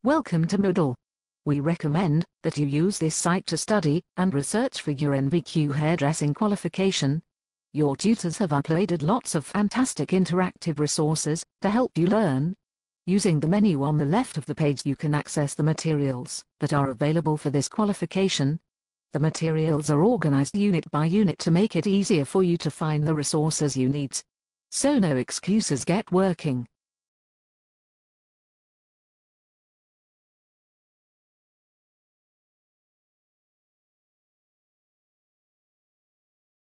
Welcome to Moodle. We recommend that you use this site to study and research for your NVQ hairdressing qualification. Your tutors have uploaded lots of fantastic interactive resources to help you learn. Using the menu on the left of the page, you can access the materials that are available for this qualification. The materials are organized unit by unit to make it easier for you to find the resources you need. So no excuses, get working.